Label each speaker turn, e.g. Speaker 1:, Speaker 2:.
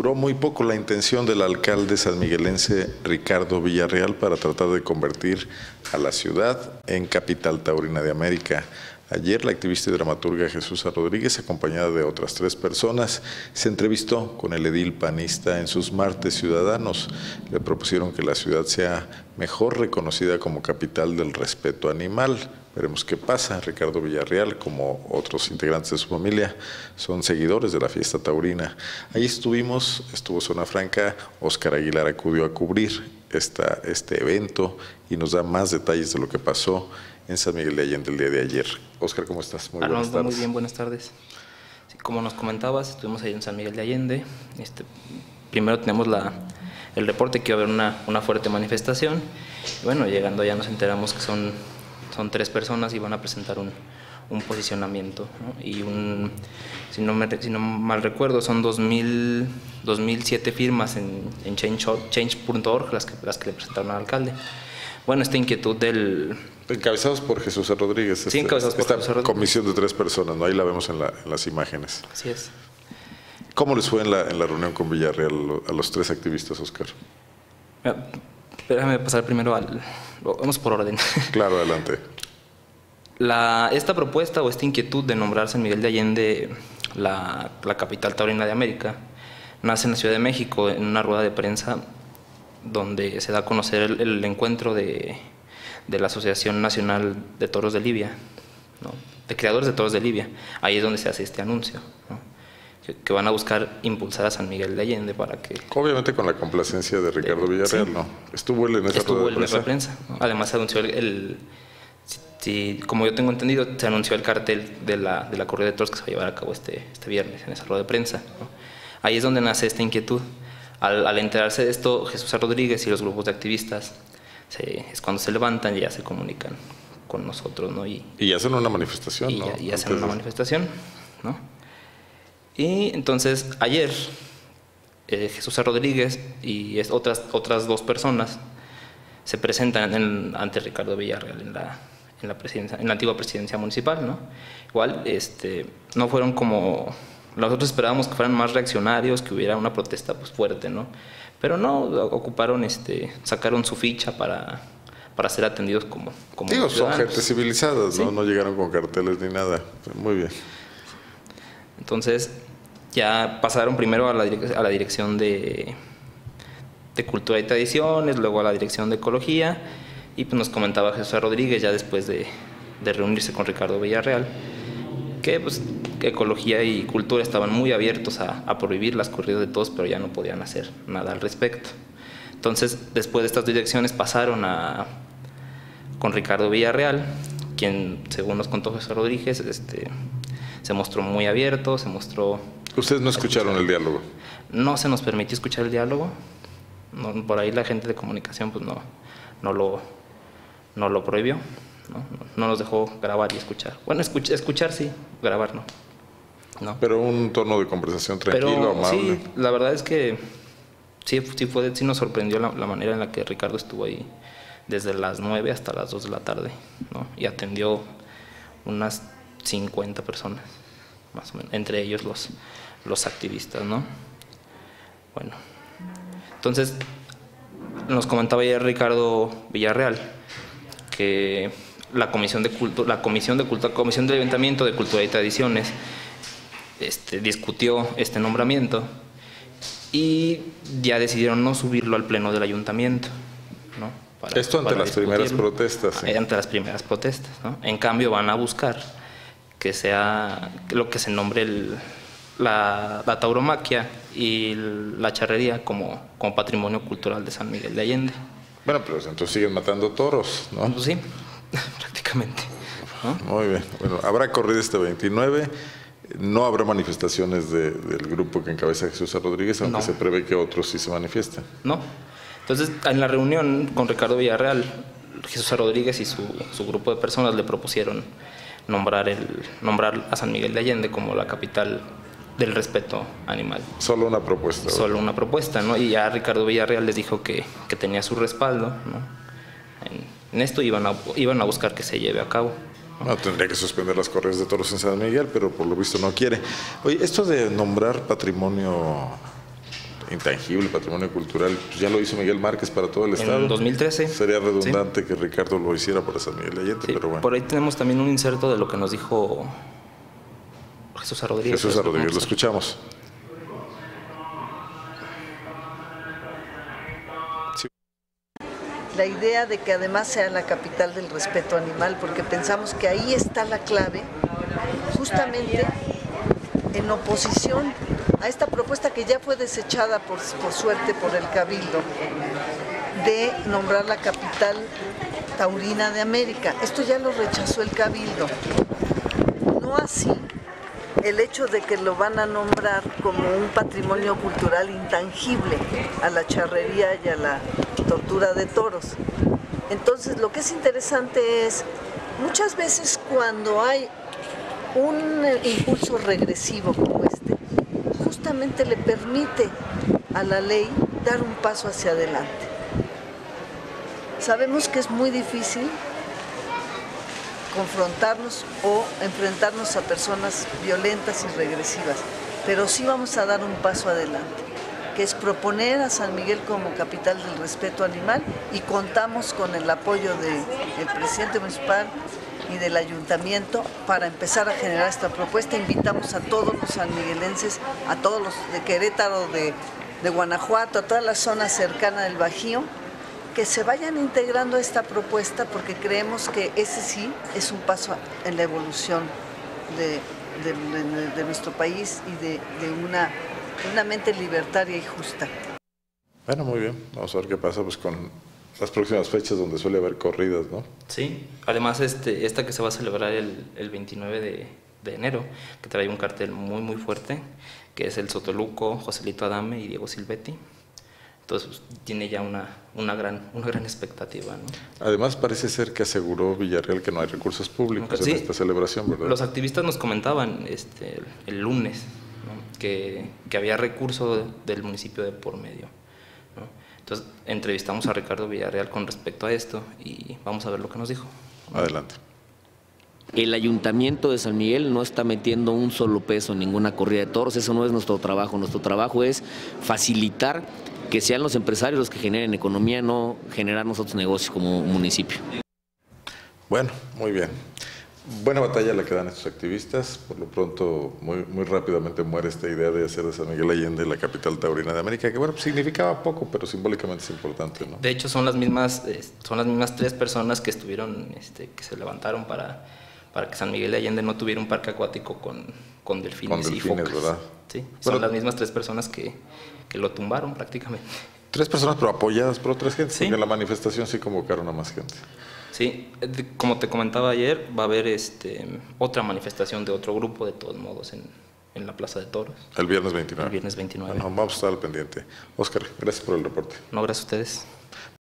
Speaker 1: Duró muy poco la intención del alcalde sanmiguelense Ricardo Villarreal para tratar de convertir a la ciudad en capital taurina de América. Ayer la activista y dramaturga Jesús Rodríguez, acompañada de otras 3 personas, se entrevistó con el edil panista en sus martes ciudadanos. Le propusieron que la ciudad sea mejor reconocida como capital del respeto animal. Veremos qué pasa. Ricardo Villarreal, como otros integrantes de su familia, son seguidores de la fiesta taurina. Ahí estuvo Zona Franca. Óscar Aguilar acudió a cubrir este evento y nos da más detalles de lo que pasó en San Miguel de Allende el día de ayer. Óscar, ¿cómo estás?
Speaker 2: Muy buenas tardes. Muy bien, buenas tardes. Sí, como nos comentabas, estuvimos ahí en San Miguel de Allende. Primero tenemos el reporte que iba a haber una fuerte manifestación. Y bueno, llegando allá nos enteramos que son 3 personas y van a presentar un posicionamiento, ¿no? Y si no mal recuerdo, son 2007 firmas en change.org las que le presentaron al alcalde. Bueno, esta inquietud
Speaker 1: Encabezados por Jesús Rodríguez.
Speaker 2: Sí, encabezados por Jesús Rodríguez.
Speaker 1: Comisión de 3 personas, ¿no? Ahí la vemos en las imágenes.
Speaker 2: Así es.
Speaker 1: ¿Cómo les fue en la reunión con Villarreal a los 3 activistas, Óscar?
Speaker 2: Déjame pasar primero vamos por orden.
Speaker 1: Claro, adelante.
Speaker 2: Esta propuesta o esta inquietud de nombrar San Miguel de Allende la capital taurina de América nace en la Ciudad de México en una rueda de prensa donde se da a conocer el encuentro de la Asociación Nacional de Toros de Libia, ¿no? De creadores de toros de Libia. Ahí es donde se hace este anuncio, ¿no? Que van a buscar impulsar a San Miguel de Allende para que...
Speaker 1: Obviamente con la complacencia de Ricardo Villarreal, sí. ¿No? Estuvo él en esa rueda de prensa.
Speaker 2: ¿No? Además se anunció como yo tengo entendido, se anunció el cartel de la corrida de toros que se va a llevar a cabo este viernes en esa rueda de prensa, ¿no? Ahí es donde nace esta inquietud. Al enterarse de esto, Jesús Rodríguez y los grupos de activistas es cuando se levantan y ya se comunican con nosotros, ¿no? Y
Speaker 1: hacen una manifestación, ¿no?
Speaker 2: Y hacen una manifestación, ¿no? Y entonces ayer Jesús Rodríguez y otras 2 personas se presentan ante Ricardo Villarreal en la antigua presidencia municipal, ¿no? Igual no fueron como nosotros esperábamos, que fueran más reaccionarios, que hubiera una protesta pues fuerte, ¿no? Pero no, ocuparon sacaron su ficha para ser atendidos como
Speaker 1: Digo, son gente civilizadas, ¿no? Sí. No llegaron con carteles ni nada. Muy bien.
Speaker 2: Entonces ya pasaron primero a la dirección de Cultura y Tradiciones, luego a la dirección de Ecología, y pues nos comentaba Jesús Rodríguez ya después de reunirse con Ricardo Villarreal que pues Ecología y Cultura estaban muy abiertos a prohibir las corridas de toros, pero ya no podían hacer nada al respecto. Entonces después de estas direcciones pasaron con Ricardo Villarreal, quien según nos contó Jesús Rodríguez se mostró muy abierto,
Speaker 1: ¿Ustedes no escucharon el diálogo?
Speaker 2: No se nos permitió escuchar el diálogo. No, por ahí la gente de comunicación pues no lo prohibió, no nos dejó grabar y escuchar. Bueno, escuchar sí, grabar no.
Speaker 1: Pero un tono de conversación tranquilo, amable.
Speaker 2: Sí, la verdad es que sí nos sorprendió la manera en la que Ricardo estuvo ahí desde las 9 hasta las 2 de la tarde, ¿no? Y atendió unas 50 personas, más o menos, entre ellos los activistas, ¿no? Bueno, entonces nos comentaba ayer Ricardo Villarreal que la Comisión del Ayuntamiento de Cultura y Tradiciones discutió este nombramiento y ya decidieron no subirlo al pleno del ayuntamiento, ¿no?
Speaker 1: Esto ante las primeras protestas.
Speaker 2: ¿Sí? Ante las primeras protestas, ¿no? En cambio van a buscar que sea lo que se nombre la tauromaquia y la charrería como patrimonio cultural de San Miguel de Allende.
Speaker 1: Bueno, pero entonces siguen matando toros, ¿no?
Speaker 2: Pues sí, prácticamente, ¿no?
Speaker 1: Muy bien. Bueno, habrá corrida este 29. No habrá manifestaciones del grupo que encabeza Jesús Rodríguez, aunque se prevé que otros sí se manifiesten.
Speaker 2: No. Entonces, en la reunión con Ricardo Villarreal, Jesús Rodríguez y su grupo de personas le propusieron nombrar a San Miguel de Allende como la capital del respeto animal.
Speaker 1: Solo una propuesta.
Speaker 2: Solo una propuesta, ¿no? Y ya Ricardo Villarreal les dijo que tenía su respaldo, ¿no? En esto iban a buscar que se lleve a cabo.
Speaker 1: No, tendría que suspender las corridas de toros en San Miguel, pero por lo visto no quiere. Oye, esto de nombrar patrimonio intangible, patrimonio cultural, pues ya lo hizo Miguel Márquez para todo el estado.
Speaker 2: En 2013.
Speaker 1: Sería redundante que Ricardo lo hiciera para San Miguel de Allende,
Speaker 2: Sí,
Speaker 1: pero bueno.
Speaker 2: por ahí tenemos también un inserto de lo que nos dijo Jesús Rodríguez.
Speaker 1: Jesús Rodríguez, lo escuchamos.
Speaker 3: La idea de que además sea la capital del respeto animal, porque pensamos que ahí está la clave, justamente en oposición a esta propuesta que ya fue desechada por suerte por el Cabildo, de nombrar la capital taurina de América. Esto ya lo rechazó el Cabildo. No así el hecho de que lo van a nombrar como un patrimonio cultural intangible a la charrería y a la tortura de toros. Entonces, lo que es interesante es, muchas veces cuando hay un impulso regresivo como este, justamente le permite a la ley dar un paso hacia adelante. Sabemos que es muy difícil confrontarnos o enfrentarnos a personas violentas y regresivas, pero sí vamos a dar un paso adelante, que es proponer a San Miguel como capital del respeto animal, y contamos con el apoyo del presidente municipal y del ayuntamiento para empezar a generar esta propuesta. Invitamos a todos los sanmiguelenses, a todos los de Querétaro, de Guanajuato, a toda la zona cercana del Bajío, que se vayan integrando a esta propuesta, porque creemos que ese sí es un paso en la evolución de nuestro país y de una mente libertaria y justa.
Speaker 1: Bueno, muy bien. Vamos a ver qué pasa pues con las próximas fechas donde suele haber corridas, ¿no?
Speaker 2: Sí, además esta que se va a celebrar el 29 de enero, que trae un cartel muy fuerte, que es el Sotoluco, Joselito Adame y Diego Silvetti. Entonces pues, tiene ya una gran expectativa, ¿no?
Speaker 1: Además parece ser que aseguró Villarreal que no hay recursos públicos
Speaker 2: Sí,
Speaker 1: en esta celebración, ¿verdad?
Speaker 2: Los activistas nos comentaban el lunes, ¿no? que había recurso del municipio de por medio, ¿no? Entonces entrevistamos a Ricardo Villarreal con respecto a esto y vamos a ver lo que nos dijo.
Speaker 1: Adelante.
Speaker 4: El Ayuntamiento de San Miguel no está metiendo un solo peso en ninguna corrida de toros, eso no es nuestro trabajo. Nuestro trabajo es facilitar que sean los empresarios los que generen economía, no generar nosotros negocios como municipio.
Speaker 1: Bueno, muy bien. Buena batalla la que dan estos activistas. Por lo pronto, muy rápidamente muere esta idea de hacer de San Miguel Allende la capital taurina de América, que bueno, pues significaba poco, pero simbólicamente es importante, ¿no?
Speaker 2: De hecho, son las mismas 3 personas que estuvieron, que se levantaron para que San Miguel de Allende no tuviera un parque acuático con delfines y focas.
Speaker 1: ¿Verdad?
Speaker 2: Sí, son las mismas 3 personas que lo tumbaron prácticamente.
Speaker 1: 3 personas, pero apoyadas por otras gente,
Speaker 2: Sí.
Speaker 1: porque en la manifestación sí convocaron a más gente.
Speaker 2: Sí, como te comentaba ayer, va a haber otra manifestación de otro grupo, de todos modos, en la Plaza de Toros.
Speaker 1: El viernes 29.
Speaker 2: El viernes 29.
Speaker 1: Bueno, vamos a estar al pendiente. Óscar, gracias por el reporte.
Speaker 2: No, gracias a ustedes.